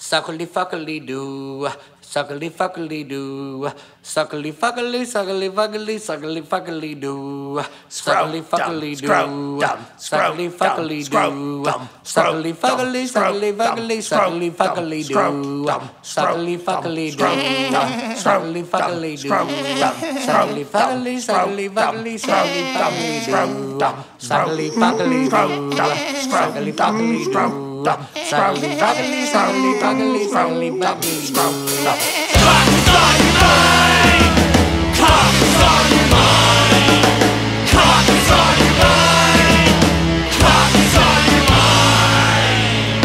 Suckly fuckly doo, suckly fuckly doo, suckly fuckly, suckly fuckly, suckly fuckly doo, suckly fuckly doo, suckly fuckly doo, suckly fuckly, suckly fuckly, suckly fuckly doo, suckly fuckly doo, suckly fuckly doo, suckly fuckly, suckly fuckly, suckly fuckly doo, suckly fuckly doo, suckly fuckly doo. Suckly, fuckly, suckly, fuckly, suckly, fuckly, cock is on your mind. Cock is on your mind. Cock is on your mind. Cock is on your mind.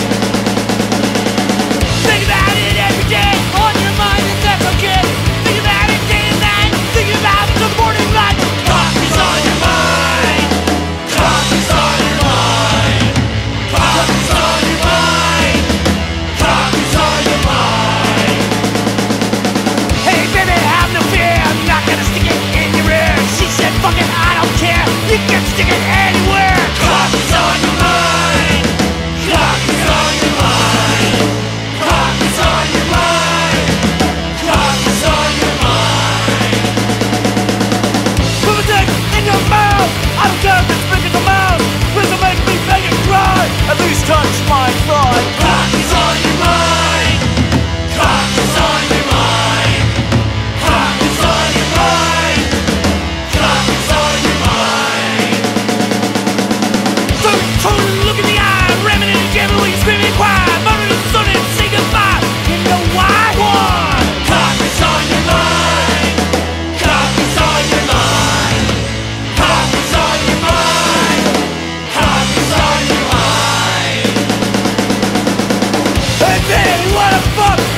Think about it every day. On your mind, and that's okay. Think about it day and night. Think about it till the morning light. Cock is on your mind. Cock is on your mind. Cock is on your mind. Cock is on your mind. Hey baby, have no fear, I'm not gonna stick it in your ear. She said, fuck it, I don't care, you can stick it anywhere. Cock is on your mind. Cock is on your mind. Cock is on your mind. Cock is on your mind. Put a dick in your mouth. I don't care if it's big as a mouse. Please don't make me beg and cry. At least touch my thigh. Cock is on your mind. Cock is on your mind. Cock is on your mind. Cock is on your mind. Totally look in the eye, ramming in the gambling while you screaming quiet. Mother and son and say goodbye. You know why? Why? Cock is on your mind. Cock is on your mind. Cock is on your mind. Cock is on your mind. Hey baby, what the fuck?